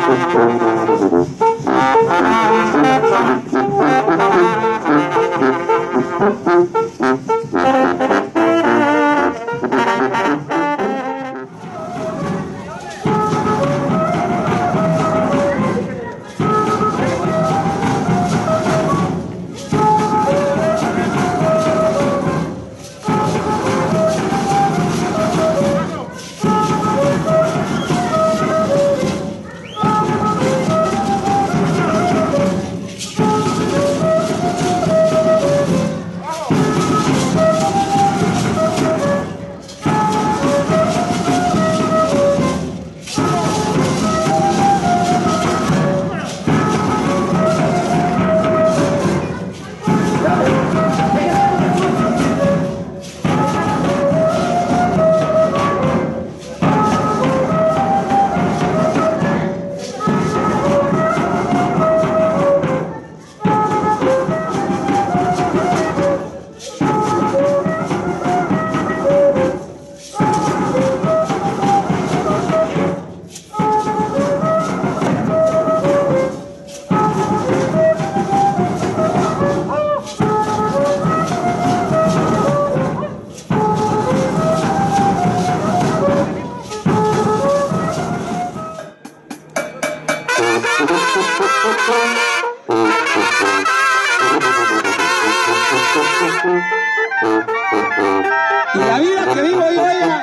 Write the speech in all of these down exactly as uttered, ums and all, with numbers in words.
Y la vida que vivo yo ella.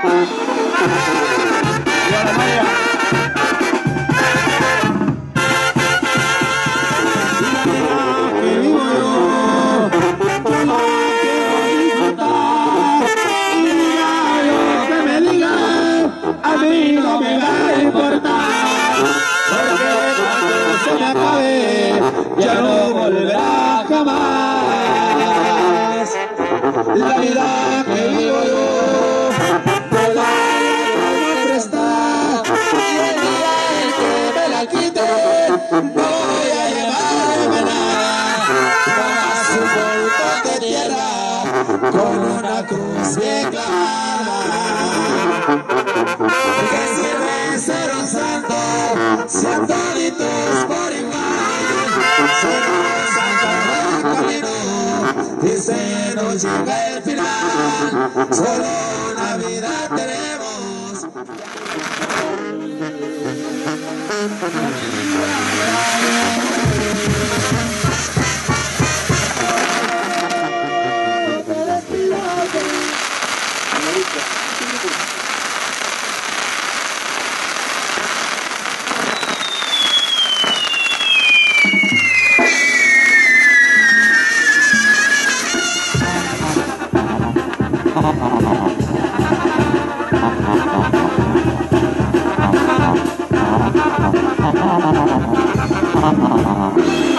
Y a la María. Y la vida que vivo yo, yo no quiero disfrutar. Y diga lo que me diga, a mí no me va a importar. Porque cuando se me acabe, ya no volverá jamás. La vida que vivo yo, no la puedo prestar. Y el día en que me la quite, no voy a llevarme nada. Más un montón de tierra con una cruz bien clara. Que sirve ser un santo, si a toditos por igual. Ser un santo del camino, y se nos llega el final. Solo una vida tenemos. Ha ha ha ha ha.